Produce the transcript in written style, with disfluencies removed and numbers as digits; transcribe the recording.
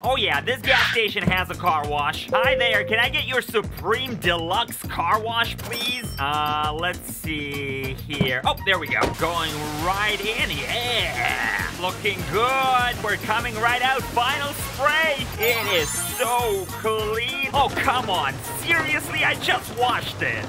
Oh yeah, this gas station has a car wash. Hi there, can I get your Supreme Deluxe car wash, please? Let's see here. Oh, there we go. Going right in, yeah. Looking good. We're coming right out. Final spray. It is so clean. Oh, come on. Seriously, I just washed it.